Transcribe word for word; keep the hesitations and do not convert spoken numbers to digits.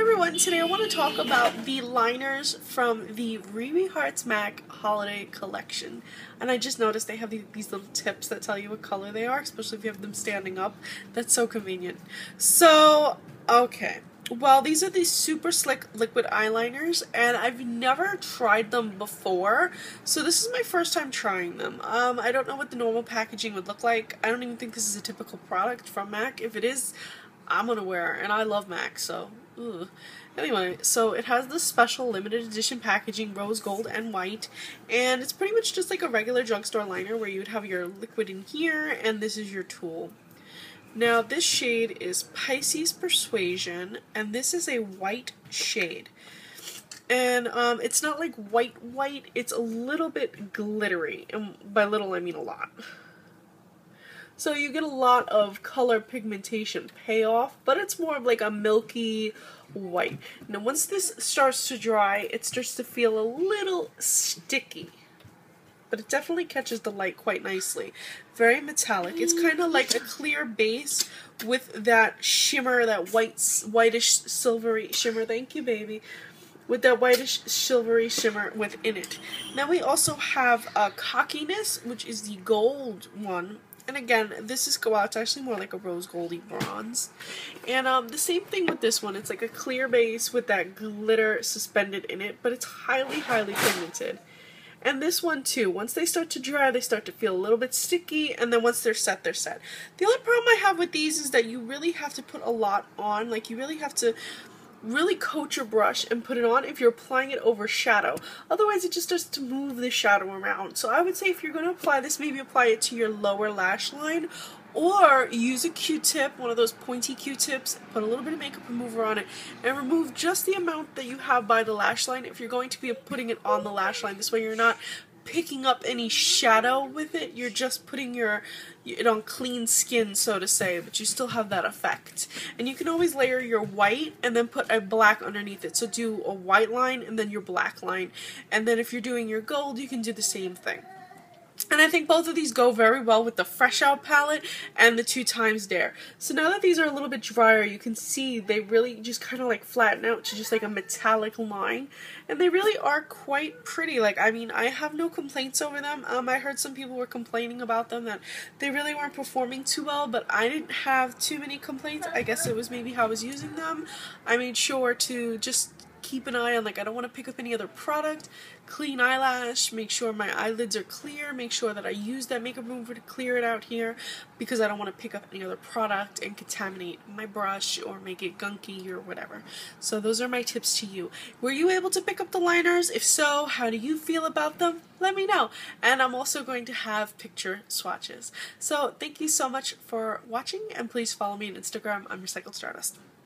everyone, today I want to talk about the liners from the Riri Hearts MAC Holiday Collection. And I just noticed they have these little tips that tell you what color they are, especially if you have them standing up. That's so convenient. So, okay. Well, these are these super slick liquid eyeliners, and I've never tried them before, so this is my first time trying them. Um, I don't know what the normal packaging would look like. I don't even think this is a typical product from MAC. If it is, I'm unaware, and I love MAC, so... Ugh. Anyway, so it has this special limited edition packaging, rose gold and white, and it's pretty much just like a regular drugstore liner where you'd have your liquid in here, and this is your tool. Now, this shade is Pisces Persuasion, and this is a white shade. And um, it's not like white white, it's a little bit glittery, and by little I mean a lot. So you get a lot of color pigmentation payoff, but it's more of like a milky white. Now once this starts to dry, it starts to feel a little sticky. But it definitely catches the light quite nicely. Very metallic. It's kind of like a clear base with that shimmer, that white, whitish, silvery shimmer. Thank you, baby. With that whitish, silvery shimmer within it. Now we also have uh, Cockiness, which is the gold one. And again, this is go out. It's actually more like a rose goldy bronze. And um, the same thing with this one. It's like a clear base with that glitter suspended in it, but it's highly, highly pigmented. And this one too, once they start to dry, they start to feel a little bit sticky, and then once they're set, they're set. The only problem I have with these is that you really have to put a lot on. Like, you really have to really coat your brush and put it on if you're applying it over shadow. Otherwise, it just starts to move the shadow around. So I would say if you're going to apply this, maybe apply it to your lower lash line, or use a Q-tip, one of those pointy Q-tips, put a little bit of makeup remover on it, and remove just the amount that you have by the lash line if you're going to be putting it on the lash line. This way you're not picking up any shadow with it, you're just putting your it on clean skin, so to say, but you still have that effect. And you can always layer your white and then put a black underneath it. So do a white line and then your black line. And then if you're doing your gold, you can do the same thing. And I think both of these go very well with the Fresh Out palette and the Two Times Dare. So now that these are a little bit drier, you can see they really just kind of like flatten out to just like a metallic line. And they really are quite pretty. Like, I mean, I have no complaints over them. Um, I heard some people were complaining about them, that they really weren't performing too well, but I didn't have too many complaints. I guess it was maybe how I was using them. I made sure to just keep an eye on, like, I don't want to pick up any other product, clean eyelash, make sure my eyelids are clear, make sure that I use that makeup remover to clear it out here, because I don't want to pick up any other product and contaminate my brush or make it gunky or whatever. So those are my tips to you. Were you able to pick up the liners? If so, how do you feel about them? Let me know. And I'm also going to have picture swatches. So thank you so much for watching, and please follow me on Instagram. I'm Recycled Stardust.